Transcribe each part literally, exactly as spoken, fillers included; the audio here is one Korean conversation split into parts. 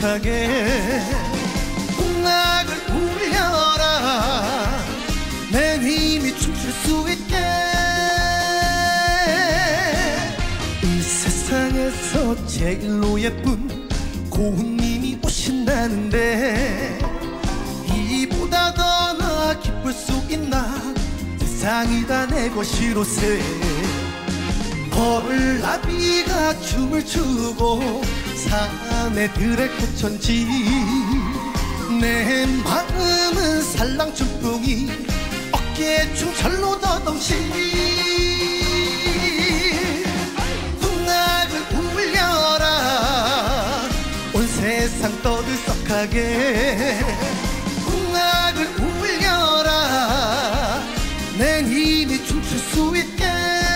떠들썩하게 풍악을 울려라 내 힘이 춤출 수 있게 이 세상에서 제일로 예쁜 고운님이 오신다는데 이보다 더 나 기쁠 수 있나 세상이 다 내 것이로세 벌나비가 춤을 추고 사내들의 꽃천지 내 마음은 살랑춤풍이 어깨에 춤철로 더덩시 풍악을 울려라 온 세상 떠들썩하게 풍악을 울려라 내 힘이 춤출 수 있게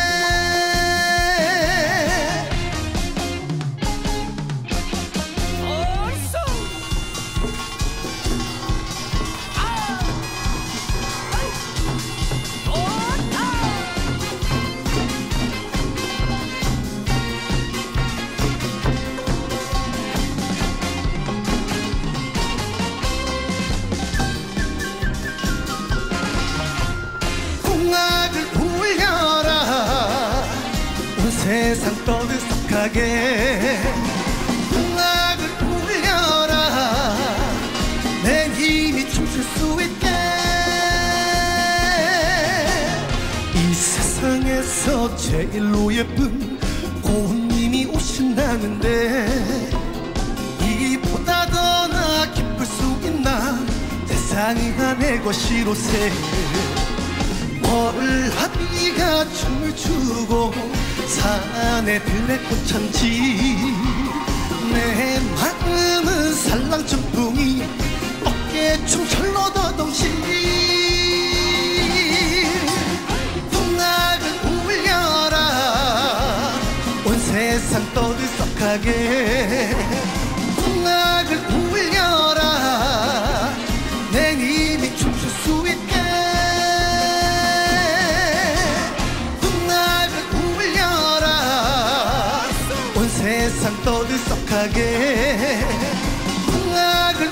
풍악을 울려라 온 세상 떠들썩하게 풍악을 울려라 내 힘이 춤출 수 있게 이 세상에서 제일로 예쁜 고운님이 오신다는데 이보다 더 나 기쁠 수 있나 세상이 다 내 것이로세 벌나비가 춤을 추고 사내들의 꽃천지 내 마음은 살랑춤풍이 어깨에 춤철로 더덩시 풍악을 울려라 온 세상 떠들썩하게 풍악을 울려라 내 힘이 춤출 수 있게 세상 떠들썩하게 풍악을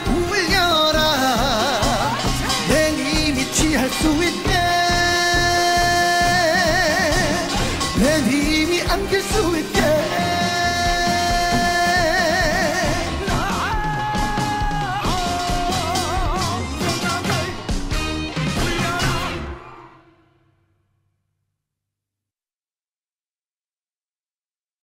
울려라 내 힘이 취할 수 있게 내 힘이 안길 수 있게